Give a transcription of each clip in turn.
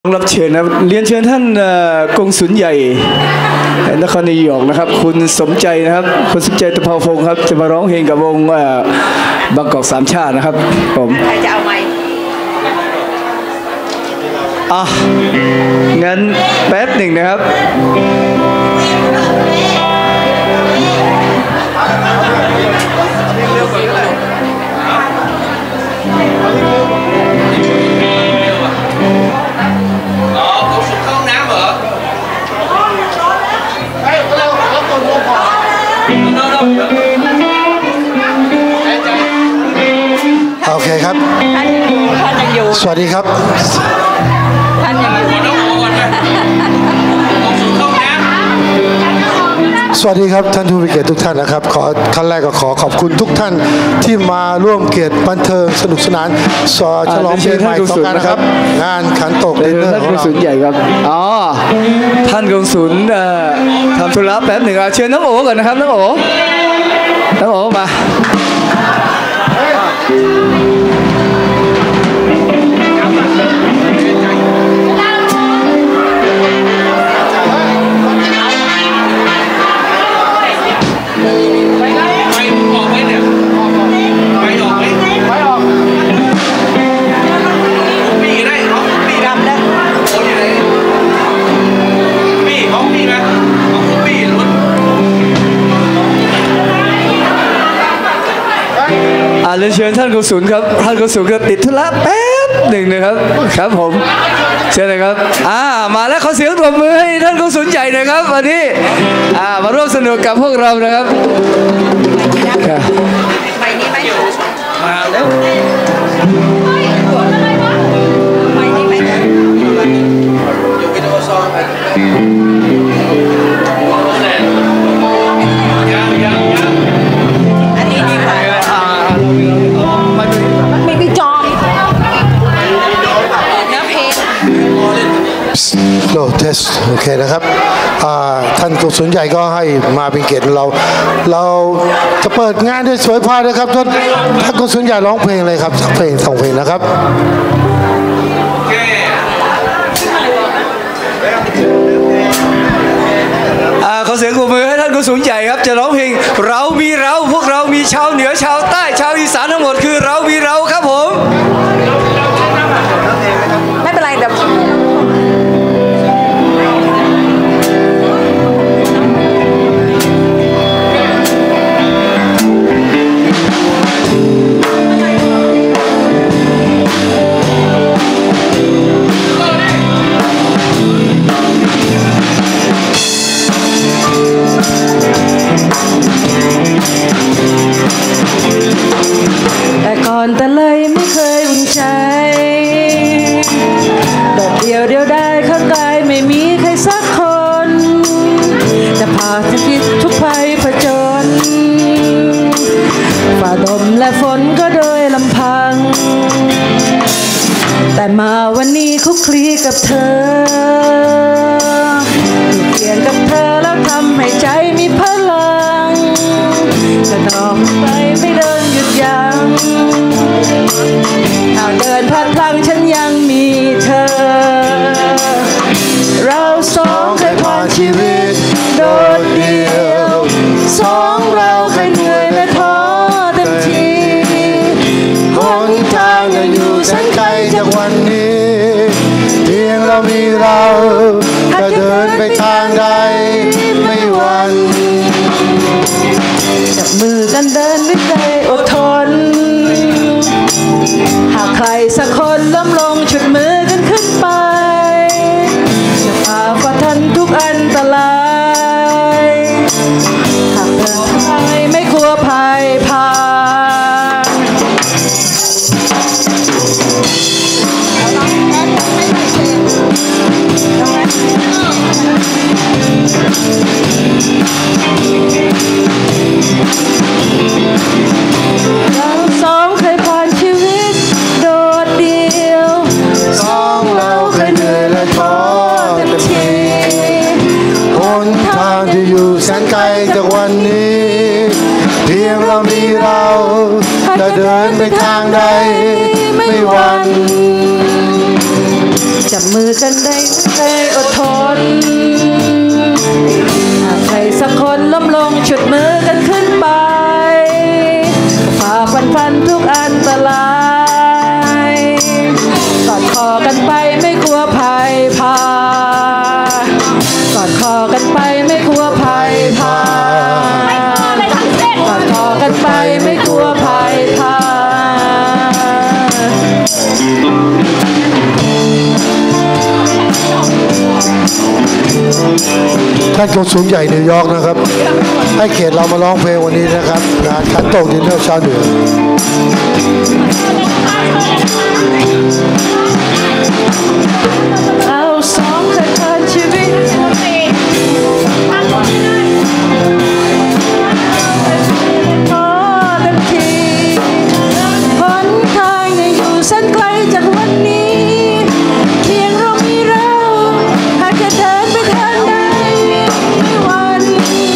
รับเชิญนะเรียนเชิญท่านกงสุลใหญ่นครนายกนะครับคุณสมใจนะครับคุณสมใจตะเภาพงศ์ครับจะมาร้องเพลงกับวงบางกอกสามชาตินะครับผมใครจะเอาไหมงั้นแป๊บหนึ่งนะครับโอเคครับท่านยังอยู่สวัสดีครับท่านยังอยู่สวัสดีครับท่านผู้มีเกียรติทุกท่านนะครับขั้นแรกก็ขอขอบคุณทุกท่านที่มาร่วมเกียรติบันเทิงสนุกสนานฉลองปีใหม่สงกรานต์นะครับงานขันโตกดินเนอร์ท่านกงสุลใหญ่ครับท่านกงสุลทำธุระแป๊บหนึ่งเชิญน้องโอ๋ก่อนนะครับน้องโอ๋มาเรียนเชิญท่านกงสุลครับท่านกงสุลก็ติดธุระแป๊บหนึ่งนะครับครับผมเชิญเลยครับมาแล้วขอเสียงปรบมือให้ท่านกงสุลใหญ่หน่อยครับวันนี้มาร่วมสนุกกับพวกเรานะครับไปนี้ไหมมาแล้วไปนี้ไหมอันนี้ดีกว่ามันมีจอมเนื้อเพลงโลเทสโอเคนะครับท่านกงสุลใหญ่ก็ให้มาเป็นเกียรติเราจะเปิดงานด้วยสวยพานะครับท่านกงสุลใหญ่ร้องเพลงเลยครับสักเพลงสองเพลงนะครับขอเสียงปรบมือให้ท่านกงสุลใหญ่ครับจะร้องเพลงเรามีเราพวกเรามีชาวเหนือชาวใต้ชาวอีสานทั้งหมดคือเรามีเราครับผมไม่เป็นไรแต่ก่อนแต่เลยไม่เคยอุ่นใจโดดเดียวได้ข้างกายไม่มีใครสักคนจะผ่าทุกทิศทุกภัยผจญฝ่าลมและฝนก็โดยลำพังแต่มาวันนี้คุกคลีกับเธออยู่เคียงกับเธอแล้วทำให้ใจมีพลังจะต่อไปไม่เดินหยุดยั้งถ้าเดินพลาดพลั้งฉันยังมีเธอเราสองเคยผ่านชีวิตโดดเดี่ยวสองเราเคยเหนื่อยและท้อเต็มทีหนทางยังอยู่แสนไกลจากวันนี้เพียงเรามีเราจะเดินไปทางใดไม่หวั่นจับมือกันเดินด้วยใจอดทนหากใครสักคนล้มลงฉุดมือกันขึ้นไปจะฝ่าฟันทันทุกอันตรายหากเดินทางไม่กลัวภัยผ่านเราสองเคยผ่านชีวิตโดดเดี่ยวสองเราเคยเหนื่อยและท้อเต็มทีหนทางที่อยู่แสนไกลจากวันนี้เพียงเรามีเราจะเดินไปทางใดไม่หวั่น จะบมือกันได้อดทนหากใครสักคนล้มลงฉุดมือกันขึ้นไปฝ่าฟันทุกอันตรายกอดคอกันไปไม่กลัวภัยพากอดคอกันไปไม่กลัวภัยพากอดคอกันไปไม่กลัวภัยพาท่านกงสุลใหญ่นิวยอร์กนะครับให้เกียรติเรามาร้องเพลงวันนี้นะครับงานขันโตกดินเนอร์ชาวเหนือเราสองเคยผ่านชีวิตพอเต็มทีหนทางยังอยู่แสนไกลจากวันนี้เพียงเรามีเราหากจะเดินไปทางใดไม่หวั่น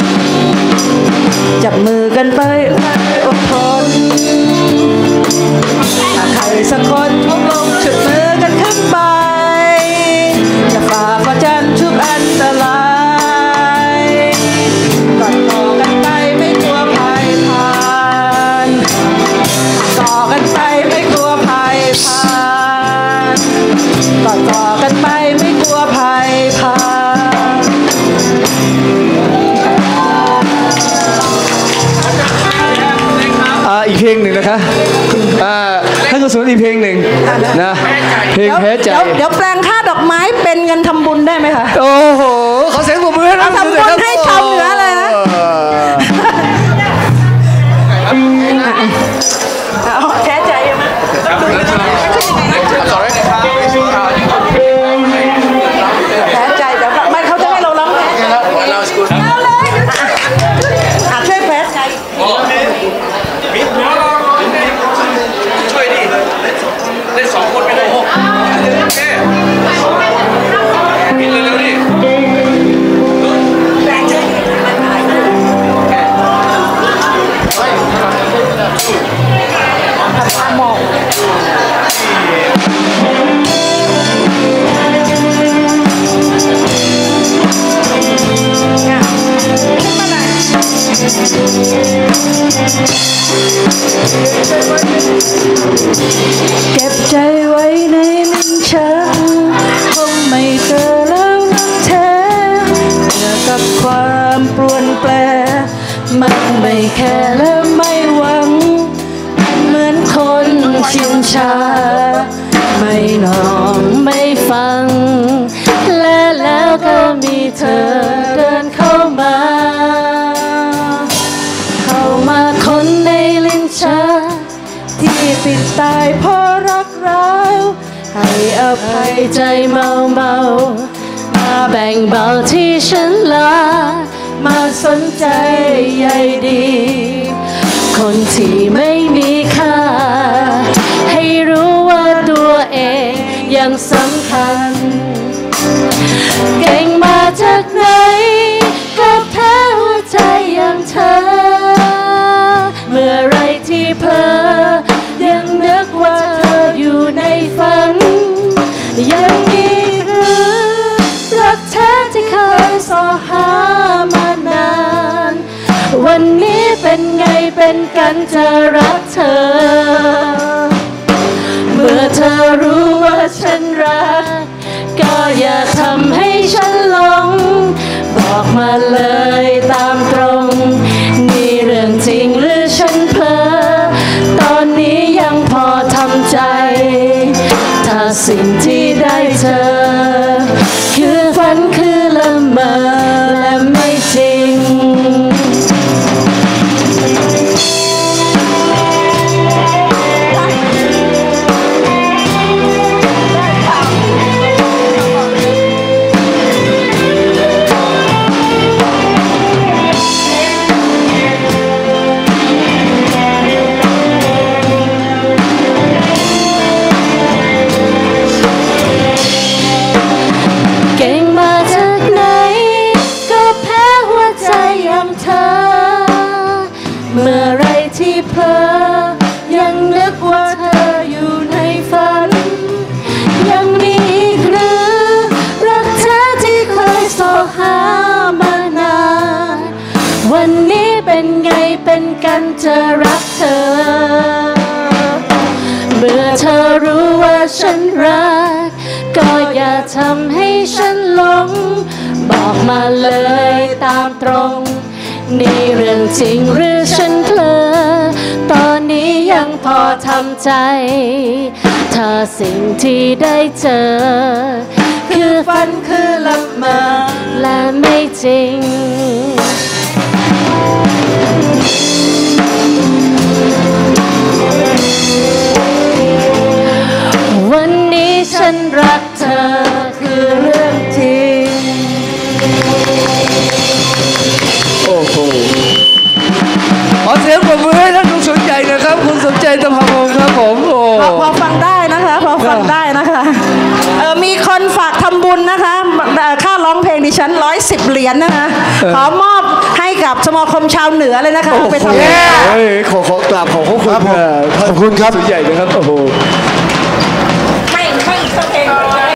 จับมือกันไปอดทนหากใครสักคนล้มลงฉุดมือกันขึ้นไปจะฝ่าฟันทุกอันตรายกอดคอกันไปไม่กลัวภัยผ่านต่อกันไปไม่กลัวภัยผ่านกอดคอกันไปไม่กลัวภัยผ่านอีกเพลงหนึ่งนะคะท่านกุศลอีกเพลงหนึ่งนะเพลงแพ้ใจเดี๋ยวแปลงค่าดอกไม้เป็นเงินทำบุญได้ไหมคะโอ้โหขอเสียงปรบมือให้ท่านกุศลทำบุญให้ชาวเหนือเลยนะแพ้ใจไหมแพ้ใจเดี๋ยวไม่เขาจะให้เราร้องแพ้ใจเอาเลยช่วยแพ้ใจช่วยดิเล่น2 คนไปเลยโอเคบินเร็วๆดิหมอกเก็บใจไว้ในลิ้นชักคงไม่เจอแล้วนักแท้เจอกับความปรวนแปรมันไม่แค่และไม่หวังเหมือนคนชินชาไม่นอนไม่ฟังและแล้วก็มีเธอเดินเข้ามาคนในลิ้นชักที่ติดตายเพราะรักร้าวให้อภัยใจเมามาแบ่งเบาที่ฉันลามาสนใจใยดีคนที่ไม่มีค่าให้รู้ว่าตัวเองยังสำคัญเก่งมาจากไหนกับแท้หัวใจอย่างเธอเมื่อไรที่เพลอยังนึกว่าเธออยู่ในฝันยังมีหรือรักแท้ที่เคยสอหามานานวันนี้เป็นไงเป็นกันจะรักเธอเมื่อเธอรู้ว่าฉันรักก็อย่าทำให้ฉันหลงบอกมาเลยตามตรงนี่เรื่องจริงหรือฉันเพ้อตอนนี้ยังพอทำใจถ้าสิ่งที่ได้เจอคือฝันคือละเมอและไม่จริงจะรักเธอเมื่อเธอรู้ว่าฉันรักก็อย่าทำให้ฉันหลงบอกมาเลยตามตรงนี่เรื่องจริงหรือฉันเพลอตอนนี้ยังพอทำใจถ้าสิ่งที่ได้เจอคือฝันคือละเมอและไม่จริงวันนี้ฉันรักเธอคือเรื่องจริงโอ้โหขอเสียงปรบมือให้ท่านผู้สนใจนะครับคุณสมใจตะพาวงศ์ครับผมโอ้พอฟังได้นะคะพอฟังได้นะคะมีคนฝากทำบุญนะคะค่าร้องเพลงดิฉัน110 เหรียญนะคะขอมอบให้กับสมาคมชาวเหนือเลยนะคะไปทำบุญขอกราบขอบคุณขอบคุณครับสนใจนะครับโอ้โห